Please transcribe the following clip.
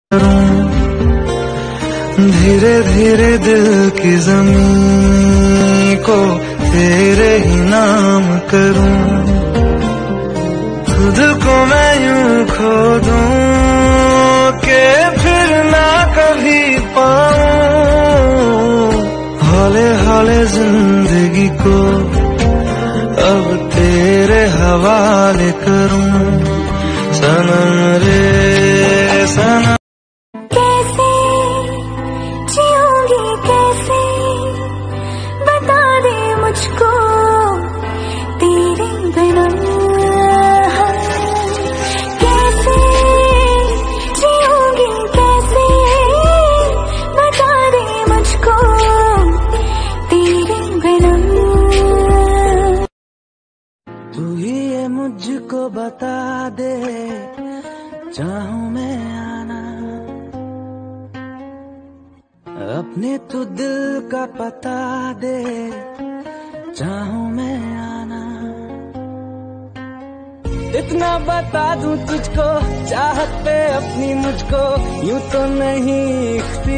धीरे धीरे दिल की ज़मीं को तेरे ही नाम करूं, खुद को मैं यूं खो दूं के फिर ना कभी पाऊं। हौले हौले जिंदगी को अब तेरे हवाले करूं, सनम रे सनम। कैसे जीऊंगी कैसे, बता दे मुझको तेरे बिना। कैसे जीऊंगी कैसे, बता दे मुझको तेरे बिना। तू ही ये मुझको बता दे, चाहूं मैं आना, अपने तू दिल का पता दे, चाहूं मैं आना। इतना बता दूं तुझको, चाहत पे अपनी मुझको यूं तो नहीं